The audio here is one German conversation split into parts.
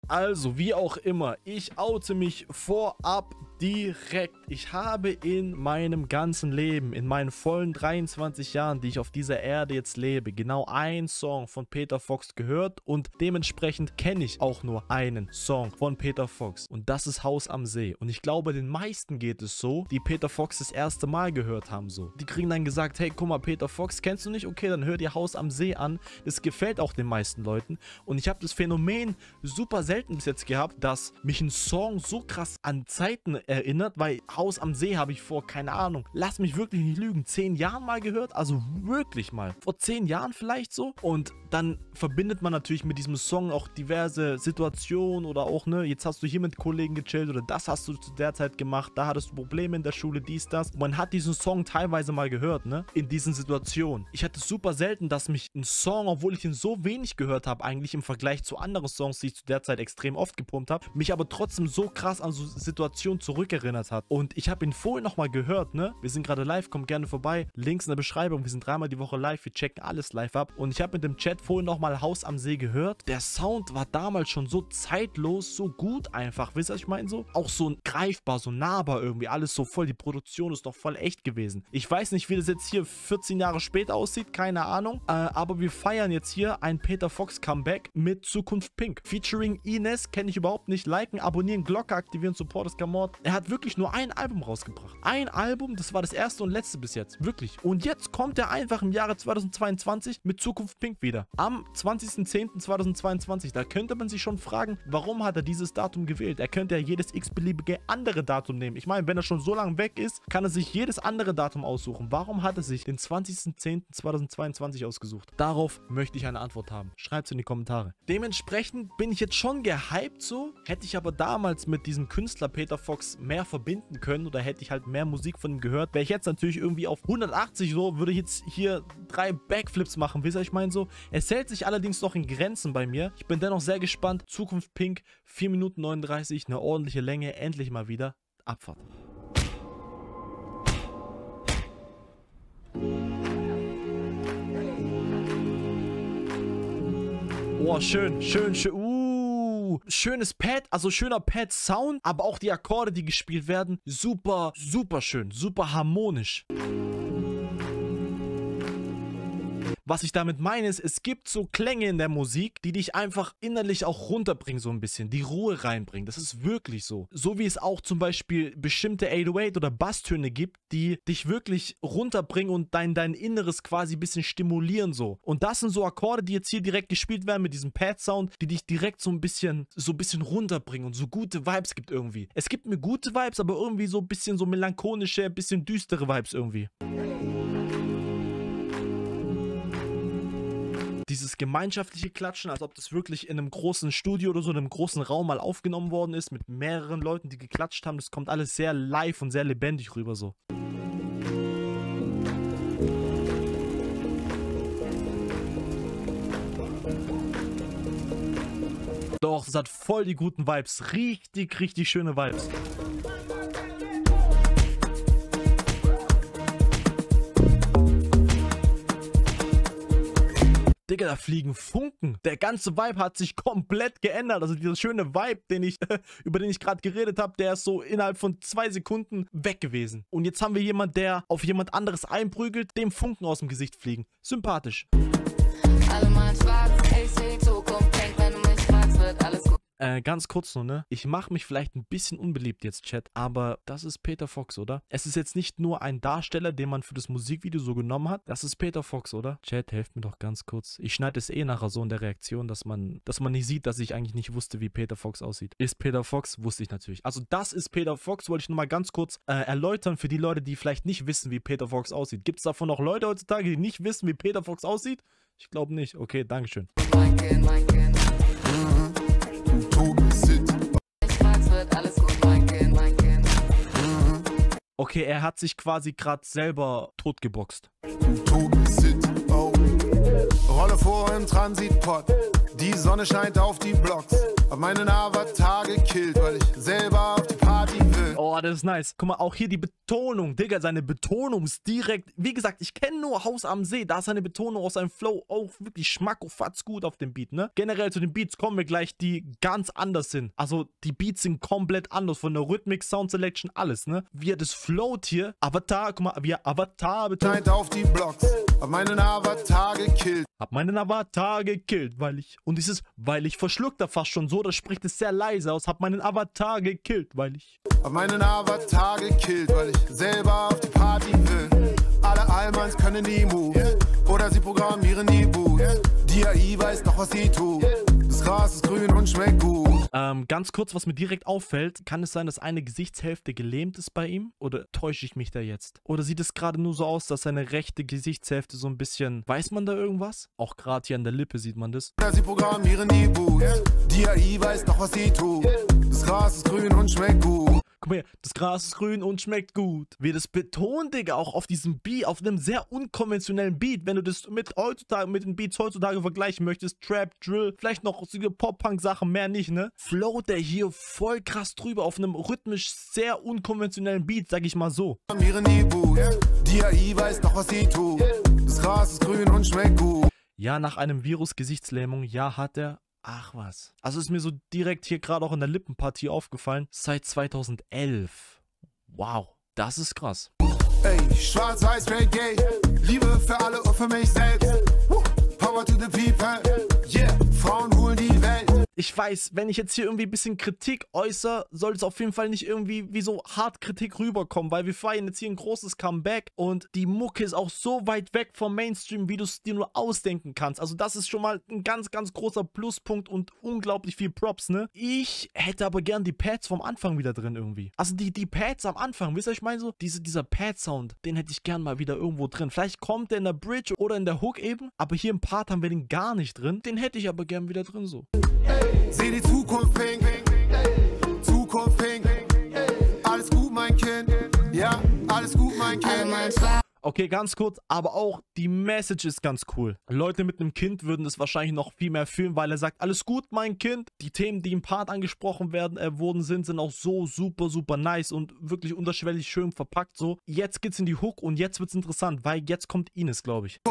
Also, wie auch immer, ich oute mich vorab direkt. Ich habe in meinem ganzen Leben, in meinen vollen 23 Jahren, die ich auf dieser Erde jetzt lebe, genau einen Song von Peter Fox gehört und dementsprechend kenne ich auch nur einen Song von Peter Fox und das ist Haus am See. Und ich glaube, den meisten geht es so, die Peter Fox das erste Mal gehört haben so. Die kriegen dann gesagt, hey, guck mal, Peter Fox kennst du nicht? Okay, dann hör dir Haus am See an. Das gefällt auch den meisten Leuten und ich habe das Phänomen super selten bis jetzt gehabt, dass mich ein Song so krass an Zeiten erinnert, weil Haus am See habe ich vor, keine Ahnung, lass mich wirklich nicht lügen, 10 Jahren mal gehört, also wirklich mal, vor 10 Jahren vielleicht so und dann verbindet man natürlich mit diesem Song auch diverse Situationen oder auch, ne, jetzt hast du hier mit Kollegen gechillt oder das hast du zu der Zeit gemacht, da hattest du Probleme in der Schule, dies, das. Und man hat diesen Song teilweise mal gehört, ne, in diesen Situationen. Ich hatte super selten, dass mich ein Song, obwohl ich ihn so wenig gehört habe, eigentlich im Vergleich zu anderen Songs, die ich zu der Zeit extrem oft gepumpt habe, mich aber trotzdem so krass an so Situationen zurückerinnert hat. Und ich habe ihn vorhin nochmal gehört, ne? Wir sind gerade live, kommt gerne vorbei. Links in der Beschreibung, wir sind 3-mal die Woche live, wir checken alles live ab. Und ich habe mit dem Chat vorhin nochmal Haus am See gehört. Der Sound war damals schon so zeitlos, so gut einfach. Wisst ihr, was ich meine so? Auch so greifbar, so nahbar irgendwie. Alles so voll, die Produktion ist doch voll echt gewesen. Ich weiß nicht, wie das jetzt hier 14 Jahre später aussieht, keine Ahnung. Aber wir feiern jetzt hier ein Peter Fox Comeback mit Zukunft Pink. Featuring Ines, kenne ich überhaupt nicht. Liken, abonnieren, Glocke aktivieren, Support ist Kamord. Er hat wirklich nur ein Album rausgebracht. Ein Album, das war das erste und letzte bis jetzt. Wirklich. Und jetzt kommt er einfach im Jahre 2022 mit Zukunft Pink wieder. Am 20.10.2022. Da könnte man sich schon fragen, warum hat er dieses Datum gewählt? Er könnte ja jedes x-beliebige andere Datum nehmen. Ich meine, wenn er schon so lange weg ist, kann er sich jedes andere Datum aussuchen. Warum hat er sich den 20.10.2022 ausgesucht? Darauf möchte ich eine Antwort haben. Schreibt es in die Kommentare. Dementsprechend bin ich jetzt schon gehypt so. Hätte ich aber damals mit diesem Künstler Peter Fox mehr verbinden können oder hätte ich halt mehr Musik von ihm gehört, wäre ich jetzt natürlich irgendwie auf 180 so, würde ich jetzt hier 3 Backflips machen, wisst ihr, ich meine so. Es hält sich allerdings noch in Grenzen bei mir. Ich bin dennoch sehr gespannt. Zukunft Pink, 4 Minuten 39, eine ordentliche Länge, endlich mal wieder. Abfahrt. Oh, schön, schön, schön. Schönes Pad, also schöner Pad-Sound, aber auch die Akkorde, die gespielt werden, super, super schön, super harmonisch. Was ich damit meine ist, es gibt so Klänge in der Musik, die dich einfach innerlich auch runterbringen so ein bisschen, die Ruhe reinbringen. Das ist wirklich so. So wie es auch zum Beispiel bestimmte 808 oder Basstöne gibt, die dich wirklich runterbringen und dein Inneres quasi ein bisschen stimulieren so. Und das sind so Akkorde, die jetzt hier direkt gespielt werden mit diesem Pad-Sound, die dich direkt so ein bisschen runterbringen und so gute Vibes gibt irgendwie. Es gibt mir gute Vibes, aber irgendwie so ein bisschen so melancholische, ein bisschen düstere Vibes irgendwie. Dieses gemeinschaftliche Klatschen, als ob das wirklich in einem großen Studio oder so, in einem großen Raum mal aufgenommen worden ist, mit mehreren Leuten, die geklatscht haben, das kommt alles sehr live und sehr lebendig rüber so. Doch, es hat voll die guten Vibes. Richtig, richtig schöne Vibes. Digga, da fliegen Funken. Der ganze Vibe hat sich komplett geändert. Also dieser schöne Vibe, über den ich gerade geredet habe, der ist so innerhalb von 2 Sekunden weg gewesen. Und jetzt haben wir jemanden, der auf jemand anderes einprügelt, dem Funken aus dem Gesicht fliegen. Sympathisch. Alle mal schwarz, ich seh Zukunft, denk, wenn du mich fragst, wird alles gut. Ganz kurz nur, ne? Ich mache mich vielleicht ein bisschen unbeliebt jetzt, Chat, aber das ist Peter Fox, oder? Es ist jetzt nicht nur ein Darsteller, den man für das Musikvideo so genommen hat. Das ist Peter Fox, oder? Chat, helft mir doch ganz kurz. Ich schneide es eh nachher so in der Reaktion, dass man nicht sieht, dass ich eigentlich nicht wusste, wie Peter Fox aussieht. Ist Peter Fox? Wusste ich natürlich. Also das ist Peter Fox, wollte ich nochmal ganz kurz erläutern für die Leute, die vielleicht nicht wissen, wie Peter Fox aussieht. Gibt es davon noch Leute heutzutage, die nicht wissen, wie Peter Fox aussieht? Ich glaube nicht. Okay, dankeschön. Mein Kind. Okay, er hat sich quasi gerade selber totgeboxt. Rolle vor im Transitpot. Die Sonne scheint auf die Blocks. Hab meinen Avatar gekillt, weil ich selber auf die Party will. Oh, das ist nice. Guck mal, auch hier die Betonung. Digga, seine Betonung ist direkt... Wie gesagt, ich kenne nur Haus am See. Da ist seine Betonung aus seinem Flow auch wirklich schmackofatz gut auf dem Beat, ne? Generell zu den Beats kommen wir gleich, die ganz anders sind. Also, die Beats sind komplett anders. Von der Rhythmik, Sound Selection, alles, ne? Wie er das float hier. Avatar, guck mal, wie er Avatar betont. Auf die Blocks, hab meinen Avatar gekillt. Hab meinen Avatar gekillt, weil ich... Und dieses, weil ich verschluckt er fast schon so, das spricht es sehr leise aus. Hab meinen Avatar gekillt, weil ich... Hab meinen Avatar gekillt, weil ich selber auf die Party will. Alle Allmanns können die Moves, oder sie programmieren die Boots. Die AI weiß doch, was sie tut. Das Gras ist grün und schmeckt gut. Ganz kurz, was mir direkt auffällt, kann es sein, dass eine Gesichtshälfte gelähmt ist bei ihm? Oder täusche ich mich da jetzt? Oder sieht es gerade nur so aus, dass seine rechte Gesichtshälfte so ein bisschen... Weiß man da irgendwas? Auch gerade hier an der Lippe sieht man das. Oder sie programmieren die Boots. Die AI weiß doch, was sie tut. Das Gras ist grün und schmeckt gut. Guck mal her, das Gras ist grün und schmeckt gut. Wie das betont, Digga, auch auf diesem Beat, auf einem sehr unkonventionellen Beat, wenn du das mit den Beats heutzutage vergleichen möchtest, Trap, Drill, vielleicht noch so Pop-Punk-Sachen, mehr nicht, ne? Float der hier voll krass drüber auf einem rhythmisch sehr unkonventionellen Beat, sag ich mal so. Die AI weiß doch, was sie tut. Das Gras ist grün und schmeckt gut. Ja, nach einem Virus Gesichtslähmung, ja, hat er... Ach was. Also ist mir so direkt hier gerade auch in der Lippenpartie aufgefallen. Seit 2011. Wow, das ist krass. Ey, schwarz-weiß, Reggae. Liebe für alle und für mich selbst. Power to the people. Yeah, Frauen holen die Welt. Ich weiß, wenn ich jetzt hier irgendwie ein bisschen Kritik äußere, soll es auf jeden Fall nicht irgendwie wie so hart Kritik rüberkommen, weil wir feiern jetzt hier ein großes Comeback und die Mucke ist auch so weit weg vom Mainstream, wie du es dir nur ausdenken kannst. Also das ist schon mal ein ganz, ganz großer Pluspunkt und unglaublich viel Props, ne? Ich hätte aber gern die Pads vom Anfang wieder drin irgendwie. Also die Pads am Anfang, wisst ihr, ich meine so? Dieser Pad-Sound, den hätte ich gern mal wieder irgendwo drin. Vielleicht kommt der in der Bridge oder in der Hook eben, aber hier im Part haben wir den gar nicht drin. Den hätte ich aber gern wieder drin so. Seh die Zukunft pink, Zukunft pink. Alles gut, mein Kind. Ja, alles gut, mein Kind. Okay, ganz kurz, aber auch die Message ist ganz cool. Leute mit einem Kind würden das wahrscheinlich noch viel mehr fühlen, weil er sagt, alles gut, mein Kind. Die Themen, die im Part angesprochen sind auch so super, super nice und wirklich unterschwellig schön verpackt so. Jetzt geht's in die Hook und jetzt wird's interessant, weil jetzt kommt Ines, glaube ich.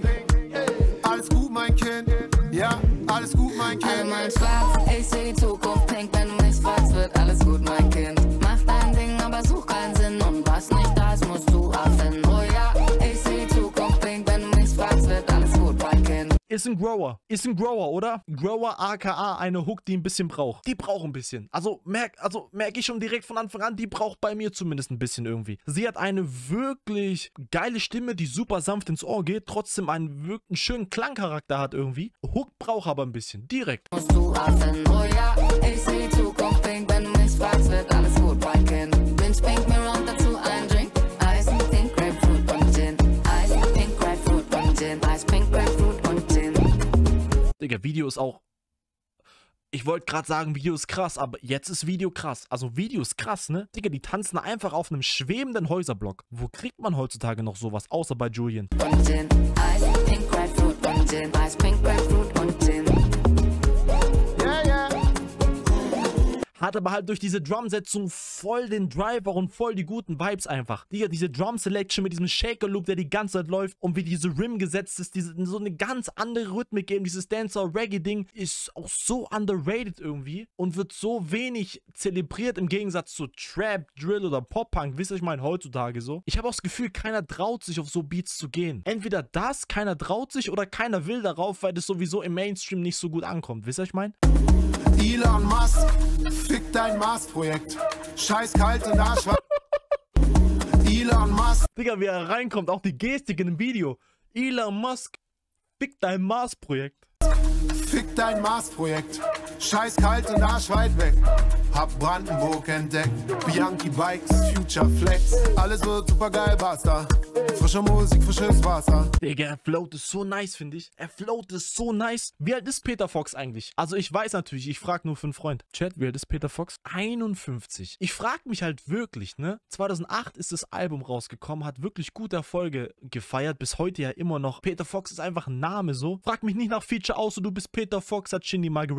Alles gut, mein Kind. Ja, alles gut, mein Kind. Einmal schwarz, ich seh die Zukunft pink. Wenn du mich fragst, wird alles gut, mein Kind. Mach dein Ding, aber such keinen Sinn. Und was nicht da ist, musst du erfinden. Oh ja, ich seh die Zukunft pink. Wenn du mich fragst, wird alles gut, mein Kind. Ist ein Grower, oder? Grower aka eine Hook, die ein bisschen braucht. Die braucht ein bisschen. Also merk ich schon direkt von Anfang an, die braucht bei mir zumindest ein bisschen irgendwie. Sie hat eine wirklich geile Stimme, die super sanft ins Ohr geht, trotzdem einen wirklich schönen Klangcharakter hat irgendwie. Hook braucht aber ein bisschen, direkt. Musst du erfinden. Oh ja, ich seh die Zukunft pink. Wenn du mich fragst, wird alles gut, mein Kind. Binge pink, mir und dazu ein Drink. Ice, pink, Grapefruit und Gin. Ice, pink, Grapefruit und Gin. Ice, pink, Grapefruit und Gin. Digga, Video ist auch... Ich wollte gerade sagen, Video ist krass, aber jetzt ist Video krass. Also Video ist krass, ne? Digga, die tanzen einfach auf einem schwebenden Häuserblock. Wo kriegt man heutzutage noch sowas, außer bei Julian? Und Gin. Ice, pink, Grapefruit und Gin. Ice, pink, Grapefruit und Gin. Hat aber halt durch diese Drumsetzung voll den Driver und voll die guten Vibes einfach. Digga, diese Drum-Selection mit diesem Shaker-Loop, der die ganze Zeit läuft und wie diese Rim gesetzt ist, so eine ganz andere Rhythmik geben. Dieses Dancer-Reggae-Ding ist auch so underrated irgendwie und wird so wenig zelebriert im Gegensatz zu Trap, Drill oder Pop-Punk. Wisst ihr, ich meine, heutzutage so. Ich habe auch das Gefühl, keiner traut sich auf so Beats zu gehen. Entweder das, keiner traut sich oder keiner will darauf, weil das sowieso im Mainstream nicht so gut ankommt. Wisst ihr, ich meine? Elon Musk, fick dein Mars-Projekt. Scheiß kalt und arschweiß. Elon Musk. Digga, wie er reinkommt, auch die Gestik in dem Video. Elon Musk, fick dein Mars-Projekt. Fick dein Mars-Projekt. Scheiß kalt und arschweit weg. Hab Brandenburg entdeckt. Bianchi Bikes, Future Flex. Alles wird super geil, basta. Frische Musik, frisches Wasser. Digga, er float ist so nice, finde ich. Er float ist so nice. Wie alt ist Peter Fox eigentlich? Also ich weiß natürlich, ich frage nur für einen Freund. Chat, wie alt ist Peter Fox? 51. Ich frage mich halt wirklich, ne? 2008 ist das Album rausgekommen, hat wirklich gute Erfolge gefeiert. Bis heute ja immer noch. Peter Fox ist einfach ein Name so. Frag mich nicht nach Feature aus, so du bist Peter Fox, hat Shindy mal gerappt. By the way,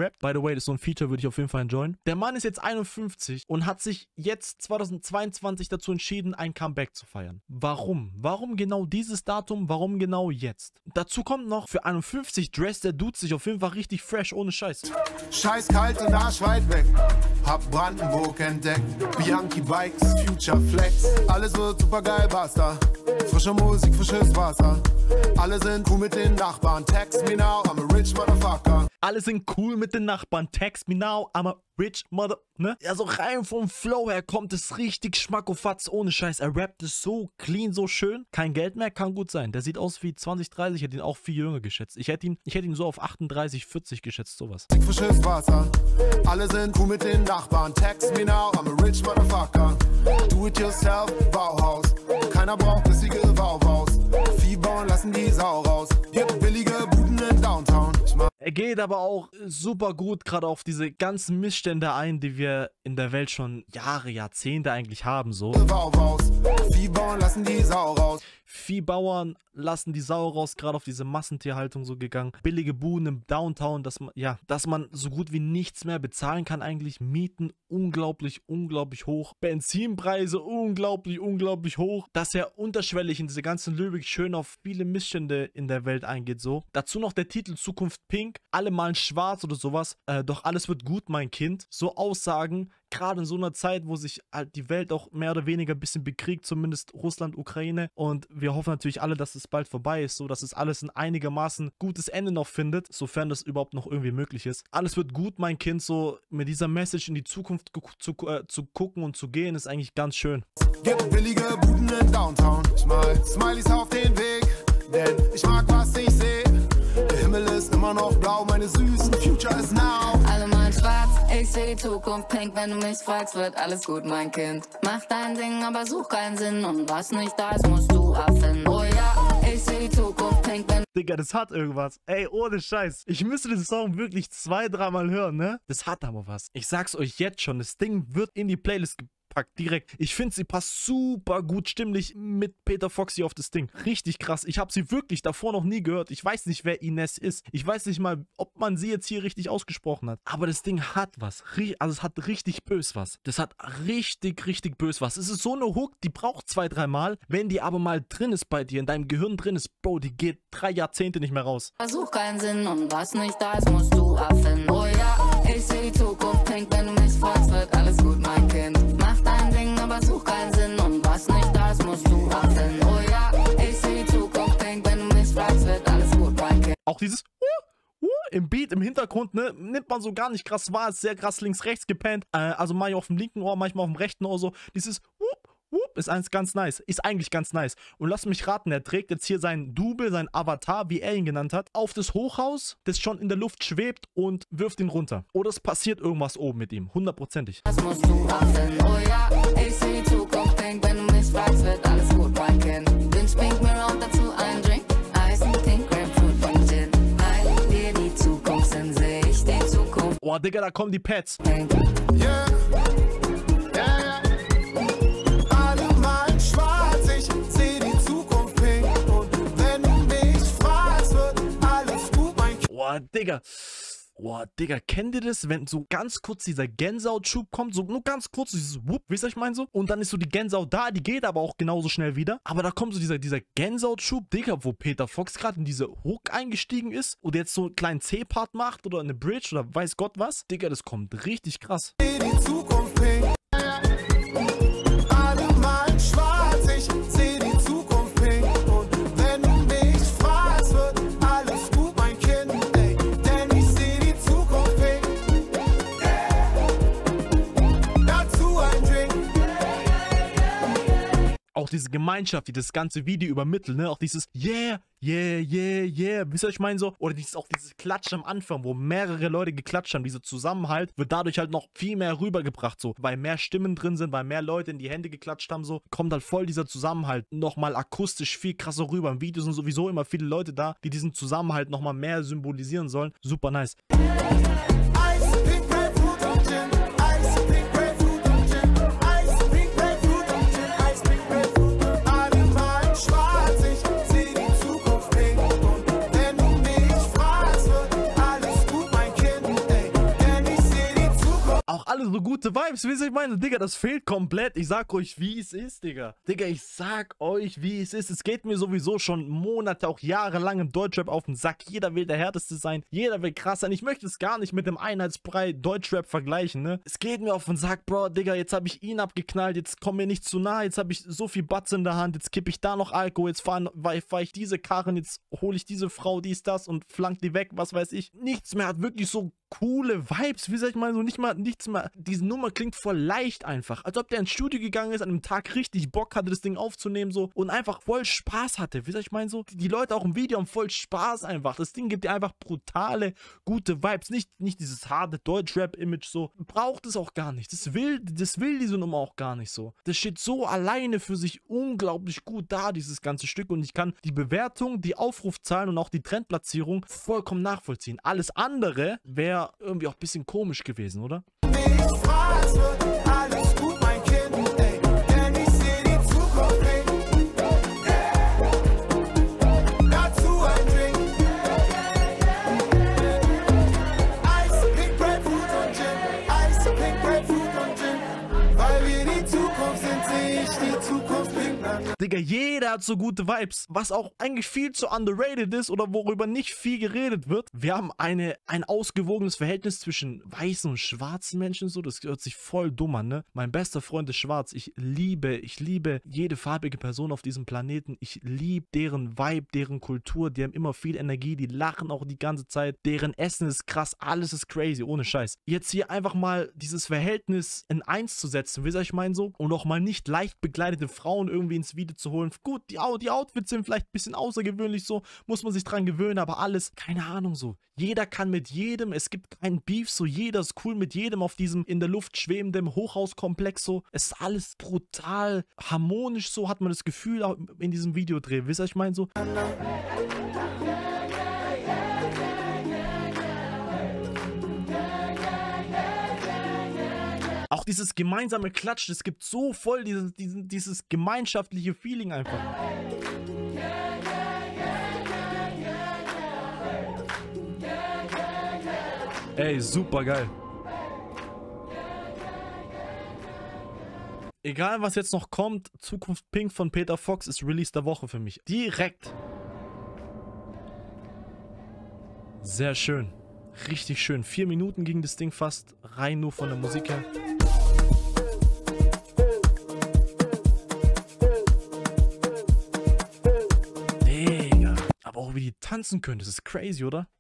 way, das ist so ein Feature, würde ich auf jeden Fall enjoyen. Der Mann ist jetzt 51 und hat sich jetzt 2022 dazu entschieden, ein Comeback zu feiern. Warum? Warum genau dieses Datum? Warum genau jetzt? Dazu kommt noch, für 51 dress der Dude sich auf jeden Fall richtig fresh, ohne Scheiß. Scheiß kalt und Arsch weit weg. Hab Brandenburg entdeckt. Bianchi Bikes, Future Flex. Alles wird super geil, basta. Frische Musik, frisches Wasser. Alle sind cool mit den Nachbarn. Text me now, I'm a rich motherfucker. Alle sind cool mit den Nachbarn. Text me now, I'm a rich mother... Ne? Also rein vom Flow her kommt es richtig schmackofatz, ohne Scheiß. Er rappt es so clean, so schön. Kein Geld mehr, kann gut sein. Der sieht aus wie 20, 30. Ich hätte ihn auch viel jünger geschätzt. Ich hätte ihn so auf 38, 40 geschätzt, sowas. Frisches Wasser. Alle sind cool mit den Nachbarn. Text me now, I'm a rich motherfucker. Do it yourself, Bauhaus. Keiner braucht bissige Bauhaus. Vieh bauen, lassen die Sau raus. Gibt billige Buden in Downtown. Er geht aber auch super gut gerade auf diese ganzen Missstände ein, die wir in der Welt schon Jahre, Jahrzehnte eigentlich haben, so. Viehbauern lassen die Sau raus. Viehbauern lassen die Sau raus, gerade auf diese Massentierhaltung so gegangen. Billige Buden im Downtown, dass man so gut wie nichts mehr bezahlen kann eigentlich. Mieten unglaublich, unglaublich hoch. Benzinpreise unglaublich, unglaublich hoch. Dass er unterschwellig in diese ganzen Lyrik schön auf viele Missstände in der Welt eingeht, so. Dazu noch der Titel Zukunft Pink. Alle malen schwarz oder sowas. Doch alles wird gut, mein Kind. So Aussagen, gerade in so einer Zeit, wo sich halt die Welt auch mehr oder weniger ein bisschen bekriegt, zumindest Russland, Ukraine. Und wir hoffen natürlich alle, dass es bald vorbei ist, so dass es alles ein einigermaßen gutes Ende noch findet, sofern das überhaupt noch irgendwie möglich ist. Alles wird gut, mein Kind, so mit dieser Message in die Zukunft zu gucken und zu gehen, ist eigentlich ganz schön. Gibt billige Buden in Downtown. Ich mal Smileys auf den Weg, denn ich mag, was ich sehe. Der Himmel ist immer noch blau, meine süßen Future is now. Alle malen schwarz, ich seh die Zukunft pink. Wenn du mich fragst, wird alles gut, mein Kind. Mach dein Ding, aber such keinen Sinn. Und was nicht da ist, musst du abfinden. Oh ja, ich seh die Zukunft pink. Digga, das hat irgendwas. Ey, ohne Scheiß. Ich müsste den Song wirklich 2-3 Mal hören, ne? Das hat aber was. Ich sag's euch jetzt schon, das Ding wird in die Playlist gepackt direkt. Ich finde, sie passt super gut stimmlich mit Peter Foxy auf das Ding. Richtig krass. Ich habe sie wirklich davor noch nie gehört. Ich weiß nicht, wer Ines ist. Ich weiß nicht mal, ob man sie jetzt hier richtig ausgesprochen hat. Aber das Ding hat was. Also es hat richtig bös was. Das hat richtig, richtig bös was. Es ist so eine Hook, die braucht 2-3 Mal. Wenn die aber mal drin ist bei dir, in deinem Gehirn drin ist, Bro, die geht 3 Jahrzehnte nicht mehr raus. Versuch keinen Sinn und was nicht da ist, musst du abfinden. Oh ja, ich seh die Zukunft pink. Wenn du mich fragst, wird alles gut, mein Kind. Mach dein Ding, aber such keinen Sinn und was nicht da ist, musst du abfinden. Oh ja, ich seh die Zukunft pink. Wenn du mich fragst, wird alles gut, mein Kind. Auch dieses im Beat, im Hintergrund, ne, nimmt man so gar nicht krass wahr, ist sehr krass links-rechts gepennt, also manchmal auf dem linken Ohr, manchmal auf dem rechten Ohr so, dieses ist ganz nice, ist eigentlich ganz nice. Und lasst mich raten, er trägt jetzt hier seinen Double, seinen Avatar, wie er ihn genannt hat, auf das Hochhaus, das schon in der Luft schwebt und wirft ihn runter. Oder es passiert irgendwas oben mit ihm, 100%ig. Das musst du abfinden. Oh ja, ich seh die Zukunft pink. Wenn du mich fragst, wird alles gut, mein Kind. Wünsch Pink Mirror und dazu ein Drink. Eis und Pink, Grapefruit und Gin. Halt dir die Zukunft, dann seh ich die Zukunft. Oh, Digga, da kommen die Pads. Pink. Yeah. Alle malen schwarz, ich seh die Zukunft pink. Und wenn du mich fragst, wird alles gut, mein Kind. Boah, Digga, kennt ihr das, wenn so ganz kurz dieser Gänsehautschub kommt, so nur ganz kurz, dieses Wupp, wisst ihr, ich meine so? Und dann ist so die Gänsehaut da, die geht aber auch genauso schnell wieder. Aber da kommt so dieser Gänsehautschub, Digga, wo Peter Fox gerade in diese Hook eingestiegen ist und jetzt so einen kleinen C-Part macht oder eine Bridge oder weiß Gott was. Digga, das kommt richtig krass. Die Zukunft pink. Alle malen schwarz, ich seh die Zukunft pink. Und wenn du mich fragst, wird alles gut, mein Kind. Ey, denn ich seh die Zukunft pink. Dazu ein Drink. Auch diese Gemeinschaft, die das ganze Video übermittelt, ne? Auch dieses Yeah, yeah, yeah, yeah. Wisst ihr, ich meine so? Oder dieses Klatschen am Anfang, wo mehrere Leute geklatscht haben. Dieser Zusammenhalt wird dadurch halt noch viel mehr rübergebracht, so. Weil mehr Stimmen drin sind, weil mehr Leute in die Hände geklatscht haben, so. Kommt halt voll dieser Zusammenhalt nochmal akustisch viel krasser rüber. Im Video sind sowieso immer viele Leute da, die diesen Zusammenhalt nochmal mehr symbolisieren sollen. Super nice. Eis, Pink, Grapefruit und Gin. Eis, Pink, Grapefruit und Gin. Eis, Pink, Grapefruit und Gin. Eis, Pink, Grapefruit. Alle malen schwarz, ich seh die Zukunft pink. Und wenn du mich fragst, wird alles gut, mein Kind. Ey, denn alle so gute Vibes. Wie ich meine, Digga, das fehlt komplett. Ich sag euch, wie es ist, Digga. Digga, ich sag euch, wie es ist. Es geht mir sowieso schon Monate, auch jahrelang im Deutschrap auf den Sack. Jeder will der Härteste sein. Jeder will krass sein. Ich möchte es gar nicht mit dem Einheitsbrei Deutschrap vergleichen, ne? Es geht mir auf den Sack, Bro, Digga, jetzt habe ich ihn abgeknallt. Jetzt komm mir nicht zu nah. Jetzt habe ich so viel Batz in der Hand. Jetzt kippe ich da noch Alkohol. Jetzt fahr ich diese Karren. Jetzt hole ich diese Frau, dies, das und flank die weg. Was weiß ich. Nichts mehr hat wirklich so coole Vibes, wie soll ich mal so, nichts mehr, diese Nummer klingt voll leicht einfach, als ob der ins Studio gegangen ist, an einem Tag richtig Bock hatte, das Ding aufzunehmen so und einfach voll Spaß hatte, wie soll ich meinen so, die Leute auch im Video haben voll Spaß einfach, das Ding gibt dir einfach brutale, gute Vibes, nicht dieses harte Deutschrap-Image so, braucht es auch gar nicht, das will diese Nummer auch gar nicht so, das steht so alleine für sich unglaublich gut da, dieses ganze Stück und ich kann die Bewertung, die Aufrufzahlen und auch die Trendplatzierung vollkommen nachvollziehen, alles andere wäre irgendwie auch ein bisschen komisch gewesen, oder? Ich frag's, wird alles gut, mein Kind, ey, denn ich seh die Zukunft bringen. Dazu ein Drink. Eis, Pink, Grapefruit und Gin. Eis, Pink, Grapefruit und Gin. Weil wir die Zukunft sind, seh ich die Zukunft pink. Digga, jeder hat so gute Vibes, was auch eigentlich viel zu underrated ist oder worüber nicht viel geredet wird. Wir haben ein ausgewogenes Verhältnis zwischen weißen und schwarzen Menschen, so, das hört sich voll dumm an, ne? Mein bester Freund ist schwarz, ich liebe jede farbige Person auf diesem Planeten, ich liebe deren Vibe, deren Kultur, die haben immer viel Energie, die lachen auch die ganze Zeit, deren Essen ist krass, alles ist crazy, ohne Scheiß. Jetzt hier einfach mal dieses Verhältnis in eins zu setzen, wie soll ich meinen so, und auch mal nicht leicht begleitete Frauen irgendwie ins Video zu holen. Gut, die Outfits sind vielleicht ein bisschen außergewöhnlich so, muss man sich dran gewöhnen, aber alles, keine Ahnung so. Jeder kann mit jedem, es gibt keinen Beef, so jeder ist cool mit jedem auf diesem in der Luft schwebenden Hochhauskomplex so. Es ist alles brutal harmonisch so, hat man das Gefühl auch in diesem Videodreh. Wisst ihr, was ich meine so? Auch dieses gemeinsame Klatschen, es gibt so voll dieses gemeinschaftliche Feeling einfach. Ey, super geil. Egal, was jetzt noch kommt, Zukunft Pink von Peter Fox ist Release der Woche für mich. Direkt. Sehr schön. Richtig schön. 4 Minuten ging das Ding fast rein nur von der Musik her. Digga. Aber auch wie die tanzen können, das ist crazy, oder?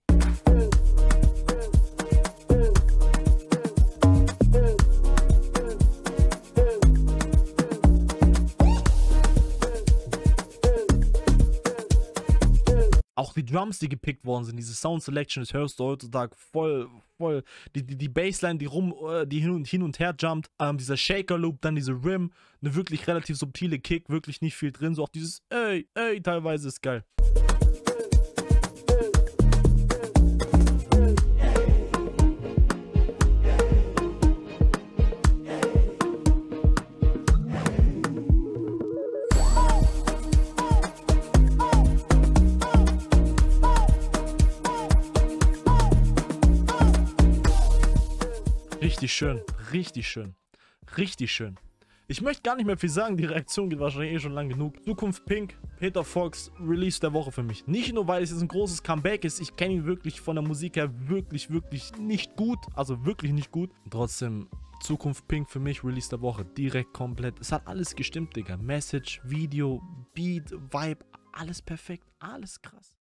Auch die Drums, die gepickt worden sind, diese Sound Selection, das hörst du heutzutage voll, die Bassline, die hin und her jumpt, dieser Shaker Loop, dann diese Rim, eine wirklich relativ subtile Kick, wirklich nicht viel drin, so auch dieses ey, teilweise ist geil. Richtig schön, richtig schön, richtig schön. Ich möchte gar nicht mehr viel sagen, die Reaktion geht wahrscheinlich eh schon lang genug. Zukunft Pink, Peter Fox, Release der Woche für mich. Nicht nur, weil es jetzt ein großes Comeback ist, ich kenne ihn wirklich von der Musik her wirklich nicht gut, also wirklich nicht gut. Und trotzdem, Zukunft Pink für mich, Release der Woche, direkt komplett. Es hat alles gestimmt, Digga. Message, Video, Beat, Vibe, alles perfekt, alles krass.